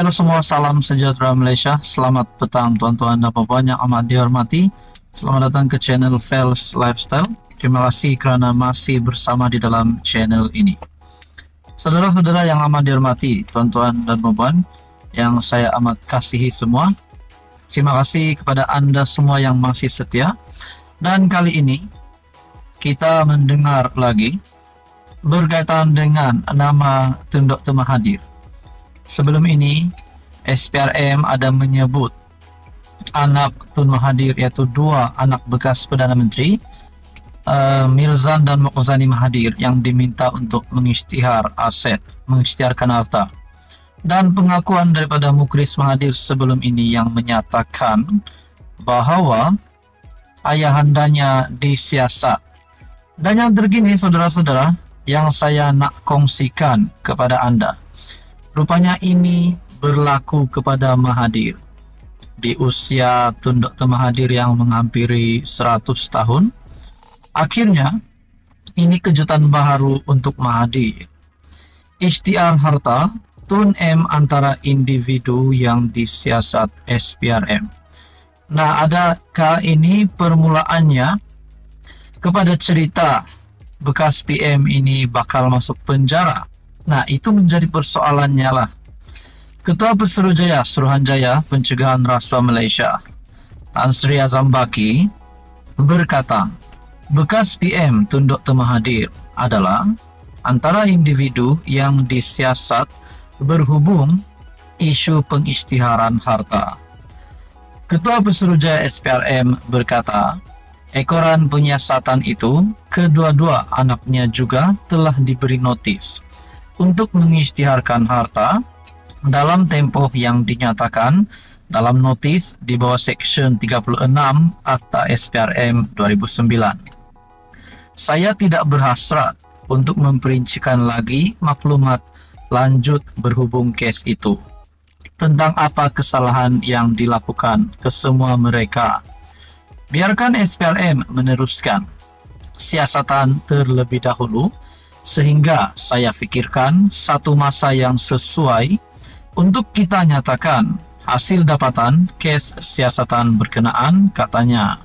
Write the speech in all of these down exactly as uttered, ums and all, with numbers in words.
Halo semua, salam sejahtera Malaysia. Selamat petang tuan-tuan dan puan-puan yang amat dihormati. Selamat datang ke channel Fels Lifestyle. Terima kasih kerana masih bersama di dalam channel ini. Saudara-saudara yang amat dihormati, tuan-tuan dan puan-puan yang saya amat kasihi semua, terima kasih kepada anda semua yang masih setia. Dan kali ini kita mendengar lagi berkaitan dengan nama Tun Doktor Mahathir. Sebelum ini S P R M ada menyebut anak Tun Mahathir, iaitu dua anak bekas Perdana Menteri, uh, Mirzan dan Mokhzani Mahathir, yang diminta untuk mengisytihar aset, mengisytiharkan harta. Dan pengakuan daripada Mukhlis Mahathir sebelum ini yang menyatakan bahawa ayahandanya disiasat. Dan yang terkini, saudara-saudara, yang saya nak kongsikan kepada anda, rupanya ini berlaku kepada Mahathir. Di usia Tun Doktor Mahathir yang menghampiri seratus tahun, akhirnya ini kejutan baru untuk Mahathir. Isytihar harta Tun M antara individu yang disiasat S P R M. Nah, adakah ini permulaannya kepada cerita bekas P M ini bakal masuk penjara? Nah, itu menjadi persoalannya lah. Ketua Pesuruhjaya Suruhanjaya Pencegahan Rasuah Malaysia, Tan Sri Azam Baki, berkata, bekas P M Tun Doktor Mahathir adalah antara individu yang disiasat berhubung isu pengisytiharan harta. Ketua Pesuruhjaya S P R M berkata, ekoran penyiasatan itu, kedua-dua anaknya juga telah diberi notis untuk mengisytiharkan harta dalam tempoh yang dinyatakan dalam notis di bawah Seksyen tiga puluh enam Akta S P R M dua ribu sembilan. Saya tidak berhasrat untuk memperincikan lagi maklumat lanjut berhubung kes itu, tentang apa kesalahan yang dilakukan ke semua mereka. Biarkan S P R M meneruskan siasatan terlebih dahulu, sehingga saya fikirkan satu masa yang sesuai untuk kita nyatakan hasil dapatan kes siasatan berkenaan, katanya.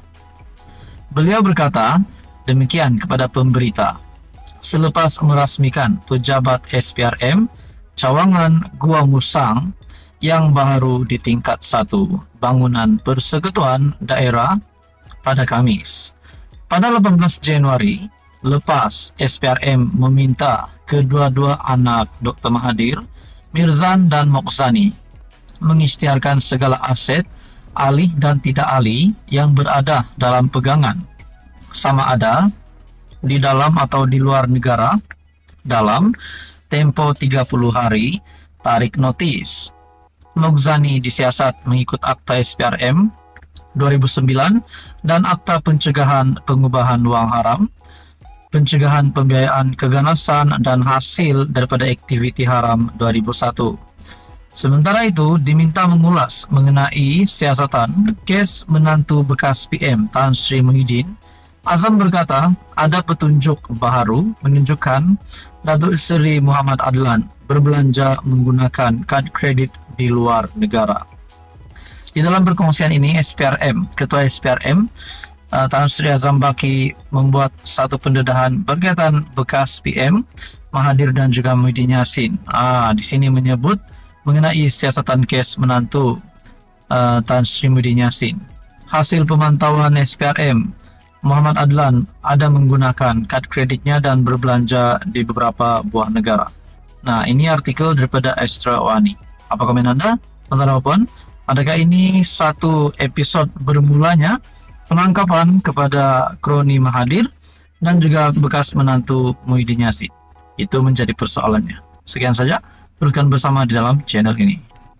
Beliau berkata demikian kepada pemberita selepas merasmikan pejabat S P R M cawangan Gua Musang yang baru di tingkat satu bangunan persekutuan daerah pada Khamis. Pada delapan belas Januari lepas, S P R M meminta kedua-dua anak Doktor Mahathir, Mirzan dan Mokhzani, mengisytiharkan segala aset alih dan tidak alih yang berada dalam pegangan, sama ada di dalam atau di luar negara, dalam tempo tiga puluh hari tarik notis. Mokhzani disiasat mengikut Akta S P R M dua ribu sembilan dan Akta Pencegahan Pengubahan Wang Haram, Pencegahan Pembiayaan Keganasan dan Hasil daripada Aktiviti Haram dua ribu satu. Sementara itu, diminta mengulas mengenai siasatan kes menantu bekas P M Tan Sri Muhyiddin, Azam berkata ada petunjuk baru menunjukkan Datuk Seri Muhammad Adlan berbelanja menggunakan kad kredit di luar negara. Di dalam perkongsian ini, S P R M, Ketua S P R M, Uh, Tan Sri Azam Baki, membuat satu pendedahan berkaitan bekas P M Mahathir dan juga Muhyiddin Yassin. Ah, di sini menyebut mengenai siasatan kes menantu uh, Tan Sri Muhyiddin Yassin. Hasil pemantauan S P R M, Muhammad Adlan ada menggunakan kad kreditnya dan berbelanja di beberapa buah negara. Nah, ini artikel daripada Astra Wani. Apa komen anda, teman-teman? Adakah ini satu episod bermulanya penangkapan kepada kroni Mahathir dan juga bekas menantu Muhyiddin Yassin? Itu menjadi persoalannya. Sekian saja, teruskan bersama di dalam channel ini.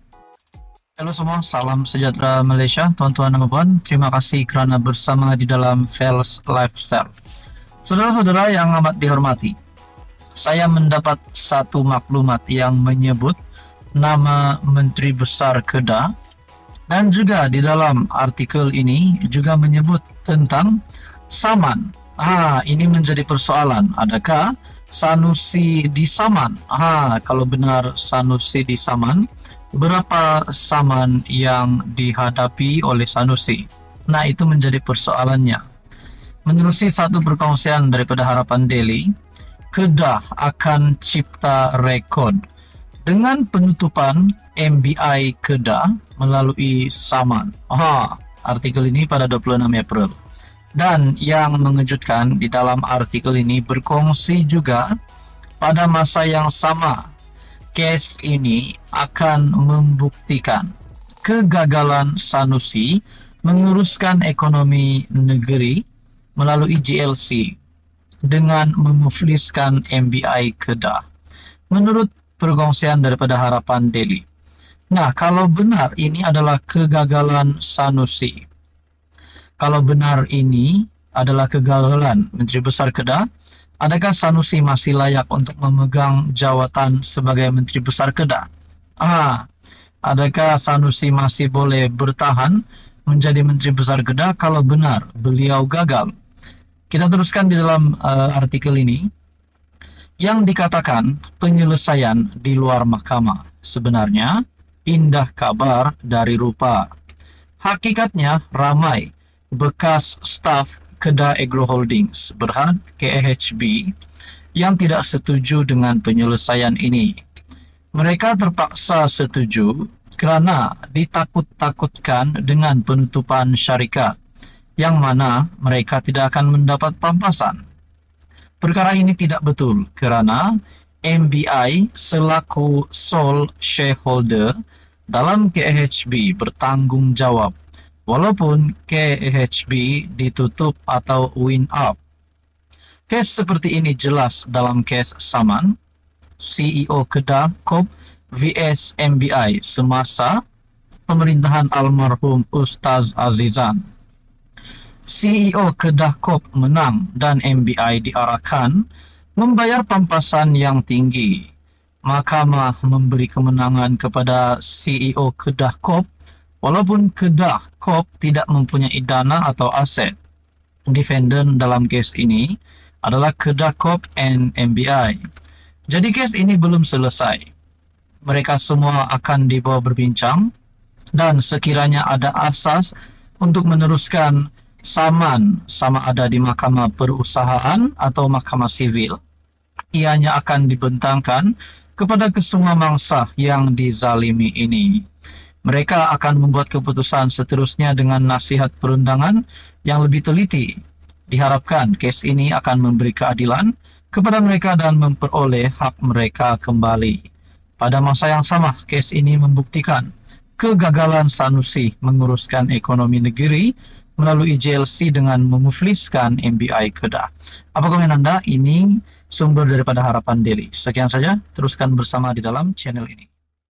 Halo semua, salam sejahtera Malaysia, tuan-tuan dan puan. Terima kasih kerana bersama di dalam Fels Lifestyle. Saudara-saudara yang amat dihormati, saya mendapat satu maklumat yang menyebut nama Menteri Besar Kedah. Dan juga di dalam artikel ini juga menyebut tentang Saman. Ah, ini menjadi persoalan. Adakah Sanusi di Saman. Ah, kalau benar Sanusi di Saman, berapa saman yang dihadapi oleh Sanusi? Nah, itu menjadi persoalannya. Menerusi satu perkongsian daripada Harapan Daily, Kedah akan cipta rekod dengan penutupan M B I Kedah melalui Saman. Ah, artikel ini pada dua puluh enam April. Dan yang mengejutkan di dalam artikel ini berkongsi juga pada masa yang sama, kes ini akan membuktikan kegagalan Sanusi menguruskan ekonomi negeri melalui J L C dengan memufliskan M B I Kedah, menurut perkongsian daripada Harapan Daily. Nah, kalau benar ini adalah kegagalan Sanusi, kalau benar ini adalah kegagalan Menteri Besar Kedah, adakah Sanusi masih layak untuk memegang jawatan sebagai Menteri Besar Kedah? Ah, adakah Sanusi masih boleh bertahan menjadi Menteri Besar Kedah kalau benar beliau gagal? Kita teruskan di dalam uh, artikel ini. Yang dikatakan penyelesaian di luar mahkamah sebenarnya indah kabar dari rupa. Hakikatnya ramai bekas staf Kedah Agro Holdings Berhad K H B yang tidak setuju dengan penyelesaian ini. Mereka terpaksa setuju kerana ditakut-takutkan dengan penutupan syarikat, yang mana mereka tidak akan mendapat pampasan. Perkara ini tidak betul kerana M B I selaku sole shareholder dalam K H B bertanggung jawab walaupun K H B ditutup atau wind up. Kes seperti ini jelas dalam kes Saman, C E O Kedah Corp vs M B I semasa pemerintahan almarhum Ustaz Azizan. C E O Kedah Corp menang dan M B I diarahkan membayar pampasan yang tinggi. Mahkamah memberi kemenangan kepada C E O Kedah Corp walaupun Kedah Corp tidak mempunyai dana atau aset. Defendant dalam kes ini adalah Kedah Corp and M B I. Jadi kes ini belum selesai. Mereka semua akan dibawa berbincang dan sekiranya ada asas untuk meneruskan saman sama ada di Mahkamah Perusahaan atau Mahkamah Sivil, ianya akan dibentangkan kepada kesemua mangsa yang dizalimi ini. Mereka akan membuat keputusan seterusnya dengan nasihat perundangan yang lebih teliti. Diharapkan kes ini akan memberi keadilan kepada mereka dan memperoleh hak mereka kembali. Pada masa yang sama, kes ini membuktikan kegagalan Sanusi menguruskan ekonomi negeri melalui J L C dengan memufliskan M B I Kedah. Apa komen Anda? Ini sumber daripada Harapan Daily. Sekian saja, teruskan bersama di dalam channel ini.